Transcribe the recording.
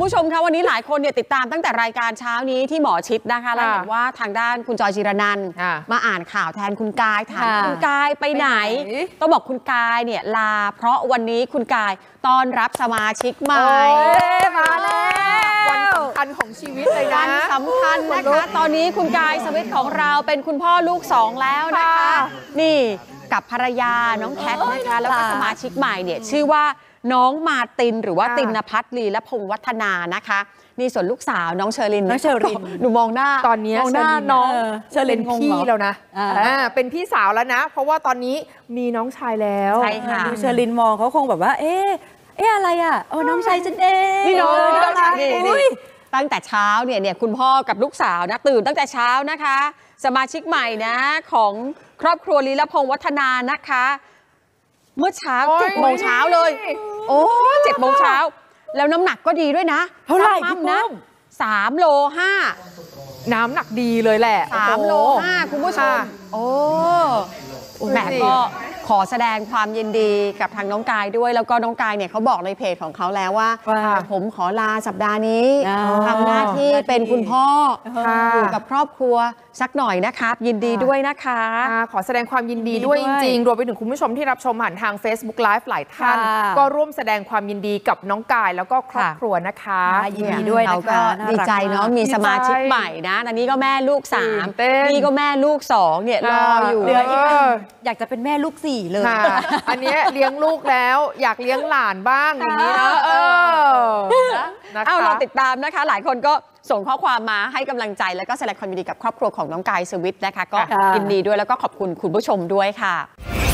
ผู้ชมคะวันนี้หลายคนเนี่ยติดตามตั้งแต่รายการเช้านี้ที่หมอชิดนะคะแล้วเห็นว่าทางด้านคุณจอยจิรนันท์มาอ่านข่าวแทนคุณกายถามคุณกายไปไหนต้องบอกคุณกายเนี่ยลาเพราะวันนี้คุณกายต้อนรับสมาชิกใหม่มาแล้ววันสำคัญของชีวิตเลยนะวันสำคัญนะคะตอนนี้คุณกายสวิตของเราเป็นคุณพ่อลูก2แล้วนะคะนี่กับภรรยาน้องแคทนะคะแล้วก็สมาชิกใหม่เนี่ยชื่อว่าน้องมาตินหรือว่าตินภัทรลีและพงษ์วัฒนานะคะนี่ส่วนลูกสาวน้องเชอรินหนูมองหน้าตอนนี้มองหน้าน้องเชอรินพี่แล้วนะเป็นพี่สาวแล้วนะเพราะว่าตอนนี้มีน้องชายแล้วใช่ค่ะเชอรินมองเขาคงแบบว่าเอ๊ะอะไรอ่ะน้องชายฉันเองนี่น้องชายตั้งแต่เช้าเนี่ยคุณพ่อกับลูกสาวนะตื่นตั้งแต่เช้านะคะสมาชิกใหม่นะของครอบครัวลีและพงษ์วัฒนานะคะเมื่อเช้า7 โมงเช้าเลย7 โมงเช้าแล้วน้ำหนักก็ดีด้วยนะเท่าไหร่นะ3.5 โลน้ำหนักดีเลยแหละ 3.5 โลคุณผู้ชมแม่ก็ขอแสดงความยินดีกับทางน้องกายด้วยแล้วก็น้องกายเนี่ยเขาบอกในเพจของเขาแล้วว่าผมขอลาสัปดาห์นี้ทำหน้าที่เป็นคุณพ่ออยู่กับครอบครัวสักหน่อยนะครับยินดีด้วยนะคะขอแสดงความยินดีด้วยจริงๆรวมไปถึงคุณผู้ชมที่รับชมผ่านทาง Facebook Live หลายท่านก็ร่วมแสดงความยินดีกับน้องกายแล้วก็ครอบครัวนะคะยินดีด้วยเราก็ดีใจเนาะมีสมาชิกใหม่นะอันนี้ก็แม่ลูก3นี่ก็แม่ลูก2เนี่ยรออยู่เหลืออีกอยากจะเป็นแม่ลูก4เลยอันนี้เลี้ยงลูกแล้วอยากเลี้ยงหลานบ้างอย่างนี้นะเราติดตามนะคะหลายคนก็ส่งข้อความมาให้กำลังใจแล้วก็แสดงความยินดีกับครอบครัวของน้องกายสวิตนะคะก็ยินดีด้วยแล้วก็ขอบคุณคุณผู้ชมด้วยค่ะ